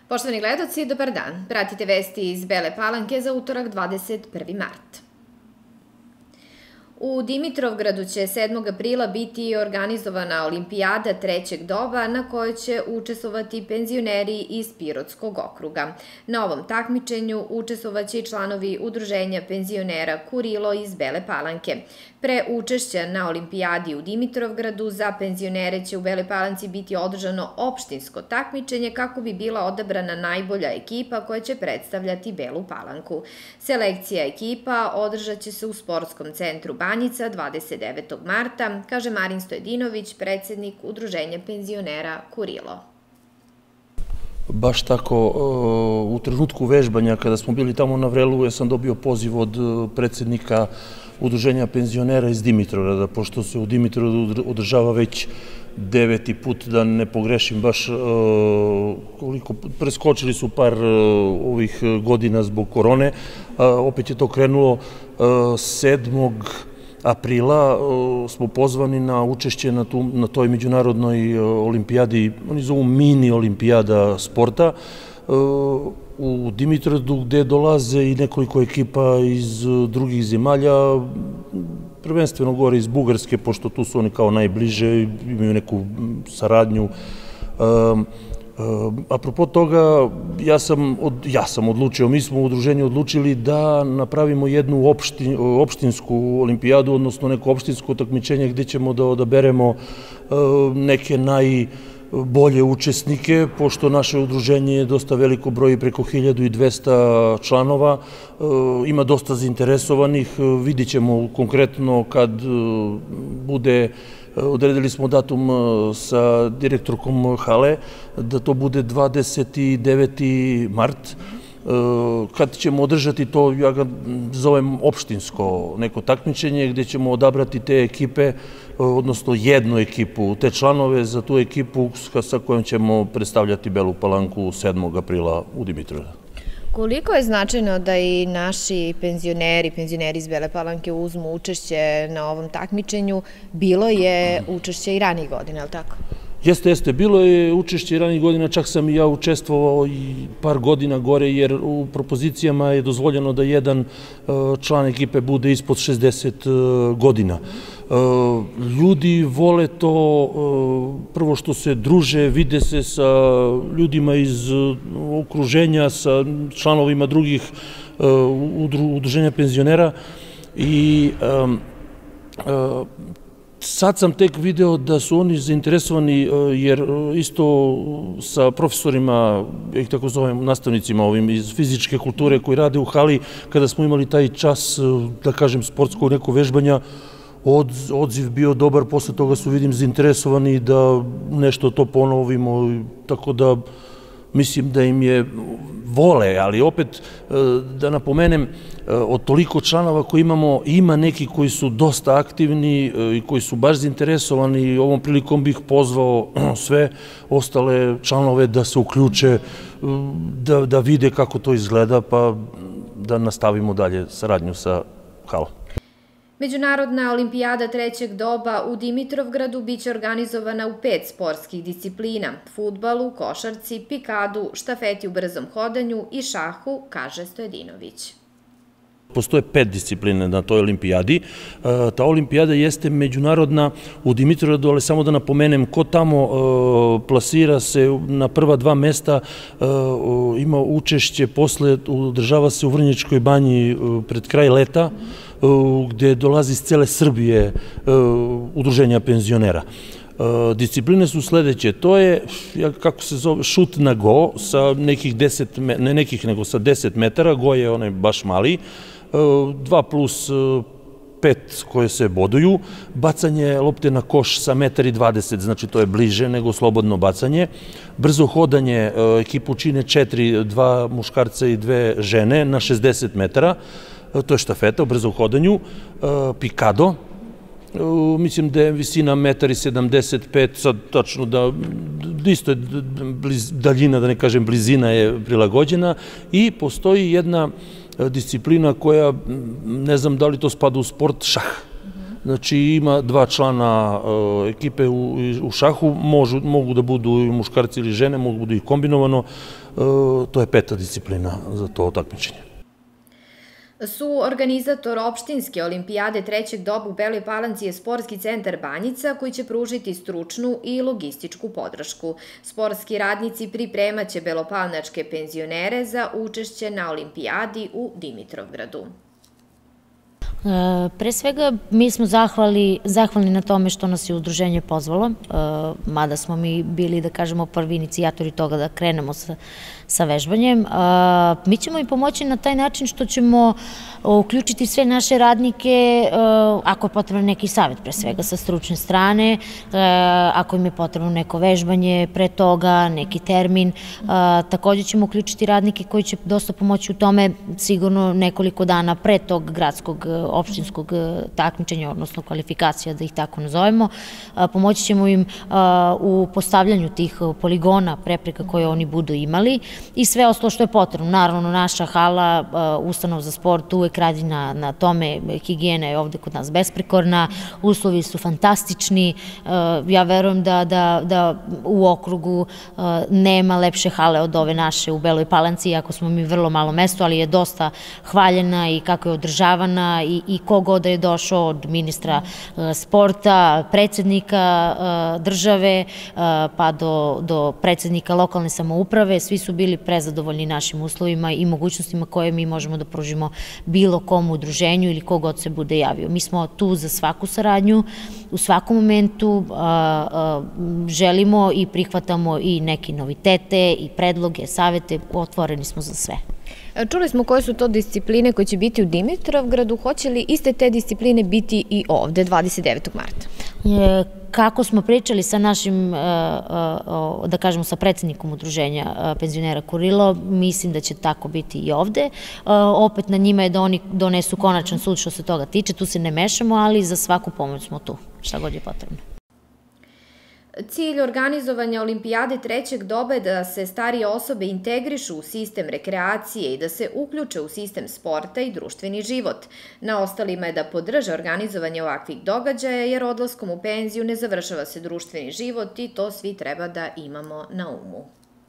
Poštovani gledaoci, dobar dan. Pratite vesti iz Bele Palanke za utorak 21. mart. U Dimitrovgradu će 7. aprila biti organizovana olimpijada trećeg doba na kojoj će učestvovati penzioneri iz Pirotskog okruga. Na ovom takmičenju učestvovaće i članovi Udruženja penzionera Kurilo iz Bele Palanke. Pre učešća na olimpijadi u Dimitrovgradu za penzionere će u Beloj Palanci biti održano opštinsko takmičenje kako bi bila odabrana najbolja ekipa koja će predstavljati Belu Palanku. Selekcija ekipa održat će se u sportskom centru Banjica 29. marta, kaže Marin Stojadinović, predsjednik Udruženja penzionera Kurilo. Baš tako, u trenutku vežbanja, kada smo bili tamo na Vrelu, ja sam dobio poziv od predsjednika Udruženja penzionera iz Dimitrovgrada, pošto se u Dimitrovgradu održava već 9. put, da ne pogrešim baš koliko, preskočili su par ovih godina zbog korone, opet je to krenulo 7. aprila, smo pozvani na učešće na toj međunarodnoj olimpijadi, oni zovu mini olimpijada sporta, u Dimitrovgradu, gde dolaze i nekoliko ekipa iz drugih zemalja, prvenstveno gore iz Bugarske, pošto tu su oni kao najbliže, imaju neku saradnju. Apropo toga, ja sam odlučio, mi smo u udruženju odlučili da napravimo jednu opštinsku olimpijadu, odnosno neko opštinsko takmičenje gde ćemo da odaberemo neke najbolje učesnike, pošto naše udruženje je dosta veliko broj, preko 1200 članova, ima dosta zainteresovanih, vidit ćemo konkretno kad bude. Odredili smo datum sa direktorkom hale da to bude 29. mart, kad ćemo održati to, ja ga zovem opštinsko neko takmičenje, gde ćemo odabrati te ekipe, odnosno jednu ekipu, te članove za tu ekipu sa kojom ćemo predstavljati Belu Palanku 7. aprila u Dimitrovgradu. Koliko je značajno da i naši penzioneri iz Bele Palanke uzmu učešće na ovom takmičenju? Bilo je učešće i ranijih godina, je li tako? Jeste, bilo je učešće i ranijih godina, čak sam i ja učestvovao i par godina gore, jer u propozicijama je dozvoljeno da jedan član ekipe bude ispod 60 godina. Ljudi vole to, prvo što se druže, vide se sa ljudima iz okruženja, sa članovima drugih udruženja penzionera i sad sam tek video da su oni zainteresovani, jer isto sa profesorima, ja ih tako zovem, nastavnicima ovim iz fizičke kulture koji rade u hali, kada smo imali taj čas, da kažem, sportskog neko vežbanja, odziv bio dobar, posle toga su, vidim, zainteresovani da nešto to ponovimo, tako da mislim da im je vole, ali opet da napomenem, od toliko članova koji imamo, ima neki koji su dosta aktivni i koji su baš zainteresovani i ovom prilikom bih pozvao sve ostale članove da se uključe, da vide kako to izgleda, pa da nastavimo dalje saradnju sa halom. Međunarodna olimpijada trećeg doba u Dimitrovgradu biće organizovana u 5 sportskih disciplina: fudbalu, košarci, pikadu, štafeti u brzom hodanju i šahu, kaže Stojadinović. Postoje 5 discipline na toj olimpijadi. Ta olimpijada jeste međunarodna u Dimitrovgradu, ali samo da napomenem, ko tamo plasira se na prva 2 mesta, ima učešće, posle održava se u Vrnjačkoj banji pred kraj leta, gde dolazi iz cele Srbije udruženja penzionera. Discipline su sledeće, to je, kako se zove, šut na go, sa nekih 10, ne nekih, nego sa 10 metara, go je onaj baš mali, 2+5 koje se boduju, bacanje lopte na koš sa 1,20 m, znači to je bliže nego slobodno bacanje, brzo hodanje, ekipu čine 4, 2 muškarca i 2 žene na 60 metara, to je štafeta u brzom hodanju, pikado, mislim da je visina 1,75 m, sad tačno da isto je daljina, da ne kažem blizina je prilagođena, i postoji jedna disciplina koja, ne znam da li to spada u sport, šah. Znači ima 2 člana ekipe u šahu, mogu da budu i muškarci ili žene, mogu da budu i kombinovano, to je 5. disciplina za to takmičenje. Suorganizator opštinske olimpijade trećeg doba u Beloj Palanci je Sportski centar Banjica, koji će pružiti stručnu i logističku podršku. Sportski radnici pripremaće belopalnačke penzionere za učešće na olimpijadi u Dimitrovgradu. Pre svega, mi smo zahvalni na tome što nas je udruženje pozvalo, mada smo mi bili, da kažemo, prvi inicijatori toga da krenemo sa vežbanjem. Mi ćemo im pomoći na taj način što ćemo uključiti sve naše radnike, ako je potrebno neki savjet, pre svega sa stručne strane, ako im je potrebno neko vežbanje pre toga, neki termin. Takođe ćemo uključiti radnike koji će dosta pomoći u tome, sigurno nekoliko dana pre tog gradskog opštinskog takmičenja, odnosno kvalifikacija, da ih tako nazovemo. Pomoći ćemo im u postavljanju tih poligona, prepreka koje oni budu imali i sve ostalo što je potrebno. Naravno, naša hala, ustanova za sport, uvek radi na tome, higijena je ovde kod nas besprekorna, uslovi su fantastični, ja verujem da u okrugu nema lepše hale od ove naše u Beloj Palanci, iako smo mi vrlo malo mesto, ali je dosta hvaljena i kako je održavana i kogod je došao, od ministra sporta, predsednika države, pa do predsednika lokalne samouprave, svi su bili prezadovoljni našim uslovima i mogućnostima koje mi možemo da pružimo bilo kom udruženju ili kogod se bude javio. Mi smo tu za svaku saradnju, u svakom momentu želimo i prihvatamo i neke novitete i predloge, savete, otvoreni smo za sve. Čuli smo koje su to discipline koje će biti u Dimitrovgradu, hoće li iste te discipline biti i ovde 29. marta? Kako smo pričali sa našim, da kažemo, sa predsednikom udruženja penzionera Kurilo, mislim da će tako biti i ovde. Opet na njima je da oni donesu konačan sud što se toga tiče, tu se ne mešamo, ali za svaku pomoć smo tu, šta god je potrebno. Cilj organizovanja olimpijade trećeg doba je da se starije osobe integrišu u sistem rekreacije i da se uključe u sistem sporta i društveni život. Na ostalima je da podrže organizovanje ovakvih događaja, jer odlaskom u penziju ne završava se društveni život i to svi treba da imamo na umu.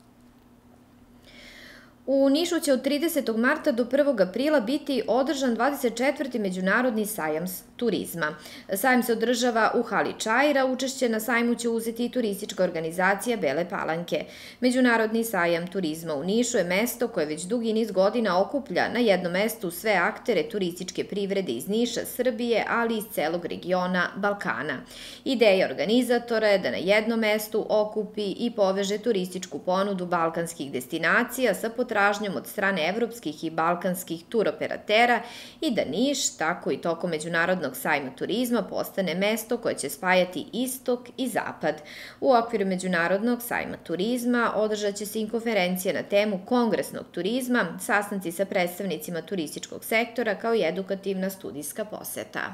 U Nišu će od 30. marta do 1. aprila biti održan 24. Međunarodni sajam turizma. Sajam se održava u hali Čaira, učešće na sajmu će uzeti i turistička organizacija Bele Palanke. Međunarodni sajam turizma u Nišu je mesto koje već dugi niz godina okuplja na jednom mestu sve aktere turističke privrede iz Niša, Srbije, ali i iz celog regiona Balkana. Ideja organizatora je da na jednom mestu okupi i poveže turističku ponudu balkanskih destinacija sa potražnjom od strane evropskih i balkanskih turoperatera i da Niš, tako i tokom Međunarodnog sajma turizma, postane mesto koje će spajati istok i zapad. U okviru Međunarodnog sajma turizma održat će se i konferencija na temu kongresnog turizma, sastanci sa predstavnicima turističkog sektora kao i edukativna studijska poseta.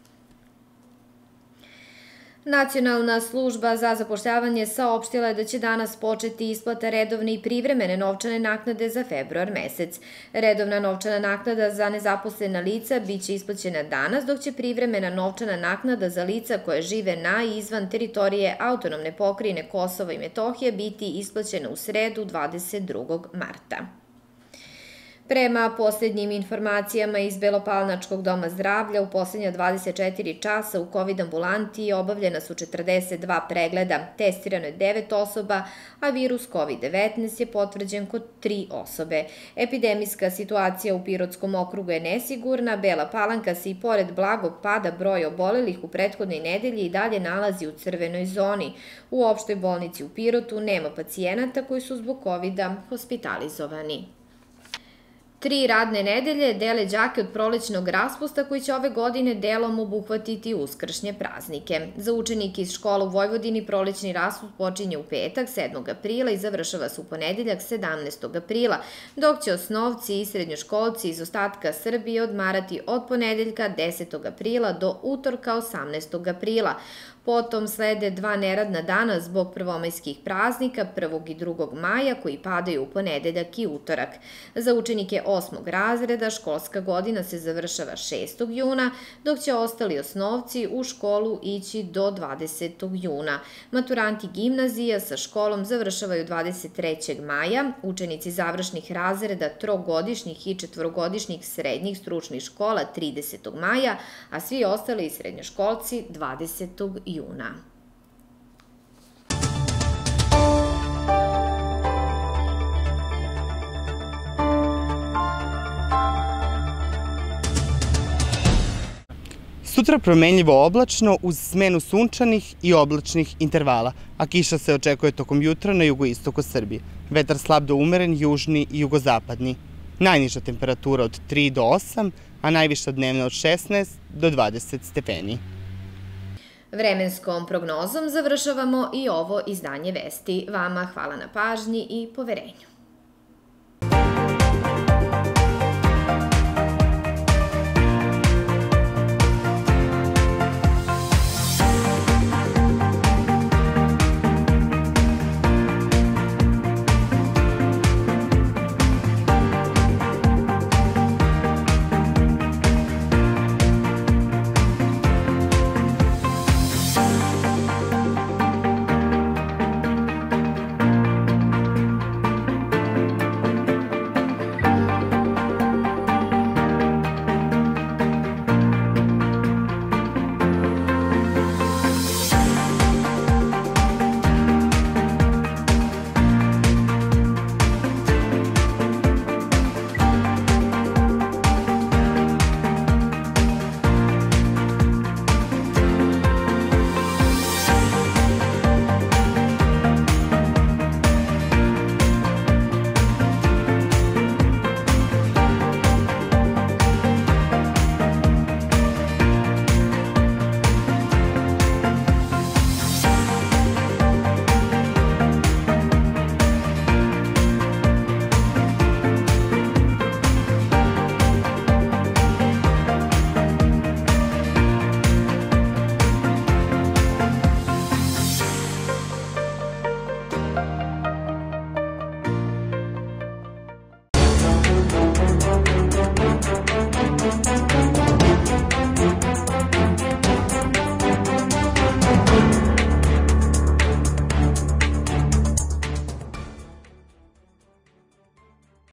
Nacionalna služba za zapošljavanje saopštila je da će danas početi isplata redovne i privremene novčane naknade za februar mesec. Redovna novčana naknada za nezaposlena lica biće isplaćena danas, dok će privremena novčana naknada za lica koje žive na i izvan teritorije autonomne pokrajine Kosova i Metohije biti isplaćena u sredu 22. marta. Prema posljednjim informacijama iz Belopalnačkog doma zdravlja, u poslednja 24 časa u COVID ambulanti obavljena su 42 pregleda, testirano je 9 osoba, a virus COVID-19 je potvrđen kod 3 osobe. Epidemijska situacija u Pirotskom okrugu je nesigurna, Bela Palanka se i pored blagog pada broja obolelih u prethodnoj nedelji i dalje nalazi u crvenoj zoni. U opštoj bolnici u Pirotu nema pacijenata koji su zbog COVID-a hospitalizovani. 3 radne nedelje dele đake od prolećnog raspusta koji će ove godine delom obuhvatiti uskršnje praznike. Za učenike iz škola u Vojvodini prolećni raspust počinje u petak 7. aprila i završava se u ponedeljak 17. aprila, dok će osnovci i srednjoškolci iz ostatka Srbije odmarati od ponedeljka 10. aprila do utorka 18. aprila. Potom slede 2 neradna dana zbog prvomajskih praznika 1. i 2. maja koji padaju u ponedeljak i utorak. Za učenike 8. razreda školska godina se završava 6. juna, dok će ostali osnovci u školu ići do 20. juna. Maturanti gimnazija sa školom završavaju 23. maja, učenici završnih razreda trogodišnjih i četvorogodišnjih srednjih stručnih škola 30. maja, a svi ostali srednjoškolci 20. juna. Sutra promenljivo oblačno uz smenu sunčanih i oblačnih intervala, a kiša se očekuje tokom jutra na jugoistoku Srbije. Vetar slab do umeren, južni i jugozapadni. Najniža temperatura od 3 do 8, a najviša dnevna od 16 do 20 stepeni. Vremenskom prognozom završavamo i ovo izdanje vesti. Vama hvala na pažnji i poverenju.